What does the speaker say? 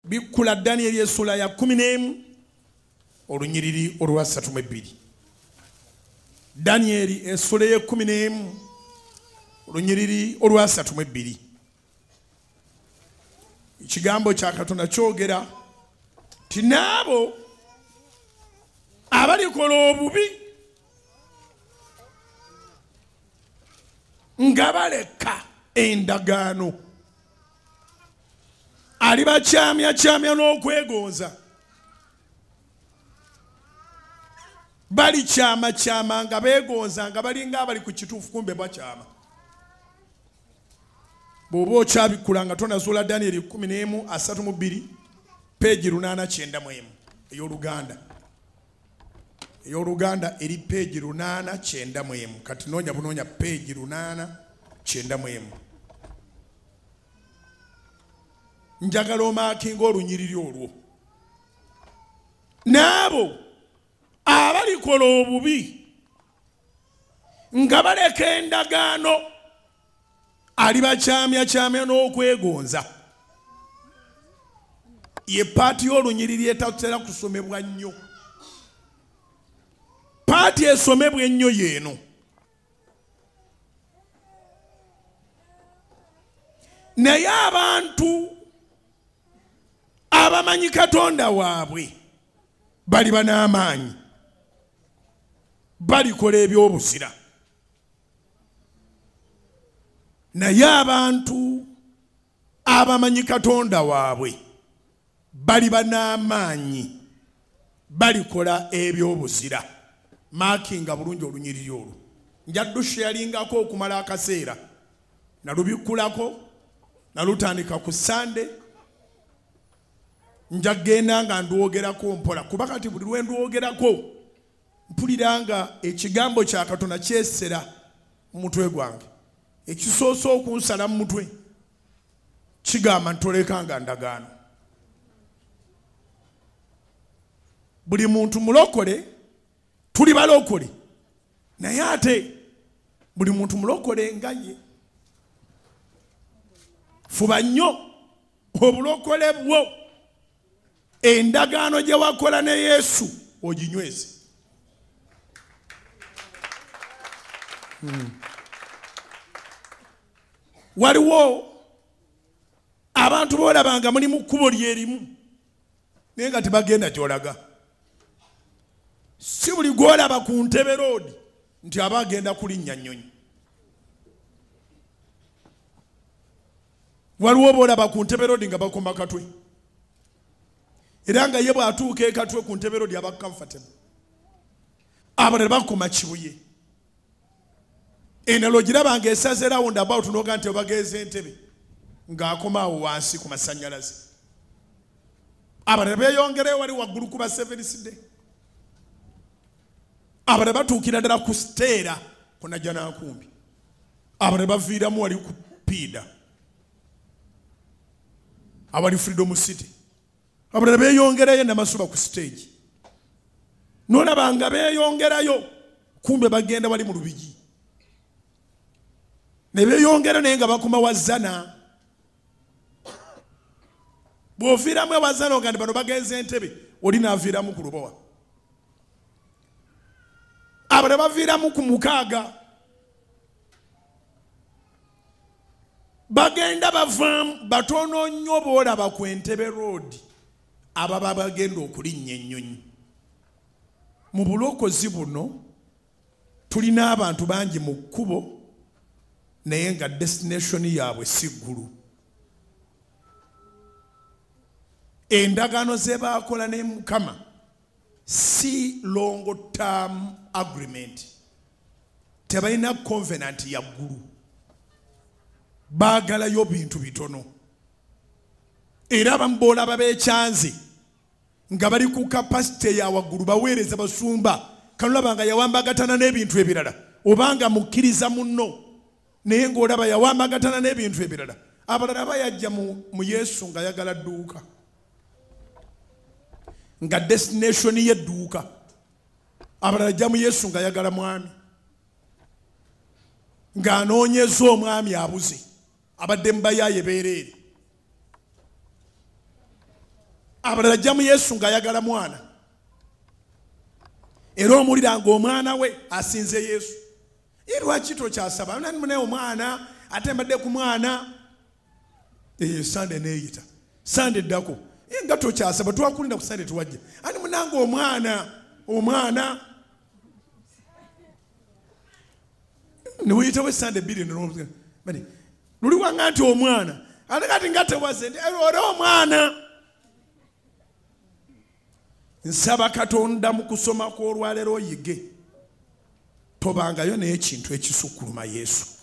bikula Daniel essula ya 11 olunyiriri olwa 32. Daniel essula ya 11 olunyiriri olwa 32. Ikigambo kya Katonda kyogera ti naabo abalikola obubi nga baleka endagaano alibakyamya n'okwegonza bali kyama nga beegonza nga balinga abali ku kituufu kumbe bakyama. Bw'oba okyabikula nga tonazuula Daniel 11:32 peegi 891 ey'Oluganda eri peegi 891 kati noonya bunoonya peegi 891. Njagala omaakinga olunyiriri olwo. N'abo abalikola obubi nga baleka endagaano alibakyamya n'okwegonza. Ye paati y'olunyiriri etatera kusomebwa nnyo. Paati esomebwa ennyo yeeno. Naye abantu abamanyi Katonda waabwe baliba n'amaanyi, balikola ebyobuzira. Naye abantu abamanyi Katonda waabwe baliba n'amaanyi, balikola ebyobuzira. Maakinga bulungi olunyiriri olwo. Njaddu yalingako okumala akaseera nalubikkulako nalutandika ku Sande. Njagenda nga ndwogerako mpola kuba kati buli lwe ndwogerako mpulira nga ekigambo kya Katonda kyesera mu mutwe gwange. Ekisoosa okunsala mu mutwe kigamba ntolekanga ndagaano. Buli muntu mulokole, tuli balokole, naye ate buli muntu mulokole nga ye. Fuba nnyo obulokole bwo, endagaano gye wakola ne Yesu oginyweze. Waliwo abantu boolabanga muli mu kkubo lyerimu naye nga tebagenda gy'olaga. Si buli gw'olaba ku Ntebe road nti aba agenda kulinnya nnyonyi. Waliwo boolaba ku Ntebe road nga bakoma katwe, era nga ye bw'atuuka ekatwe ku Ntebe road aba comfortable. Abalala bakoma Kibuye. Endalo girabanga esaze round about n'oga nti obageeza Entebe ng'akoma awo wansi ku masannyalaze. Abalala beeyongereyo wali waggulu ku ba Seventh Day. Abalala batuukira ddala ku Steera ku Najjanankumbi. Abalala baviiramu wali ku Pida awali Freedom City. Abalala beeyongerayo Namasuba ku stage. N'olabanga beeyongerayo kumbe bagenda wali mu Lubigi. Ne beeyongera naye nga bakoma Wazana. Bw'oviiramu Wazana oga nti bano bagenze Entebe oli n'aviiramu ku Lubowa. Abalala baviiramu ku Mukaaga. Bagenda bavaamu batono nnyo boolaba ku Entebe road ababa bagenda okulinnya ennyonyi. Mu bulokozi buno tulina abantu bangi mu kkubo naye nga destination yaabwe si ggulu. Endagaano ze baakola ne Mukama si long term agreement. Tebalina covenant ya ggulu. Baagalayo bintu bitono. Era bamboolaba beekyanze nga bali ku capacity ya waggulu baweereza basumba kanulabanga yawambagatana n'ebintu ebirala obanga mukkiriza munno naye ng'olaba yawambagatana n'ebintu ebirala. Abalala bayajja mu Yesu nga yagala dduuka nga destination ye dduuka. Abalala ajja mu Yesu nga yagala mwami ng'anoonyeza omwami abuze abadde mbayaye beereere. abalala ajja mu Yesu ng'ayagala mwana era omuliranga omwana we asinze Yesu. Lwaki tokyasaba nani munaye omwana ate mbadde ku mwana Sande neeyita Sande ddako nga tokyasaba twakulinda ku Sande tuwajja ani munanga omwana niwuyitawo Sande bbiri bani luli wanga nti omwana ate kati nga tewaze nti ore omwana. Nsaba Katonda mu kusoma kw'olwaleero oyige tobangayo n'ekintu ekisukuluma Yesu.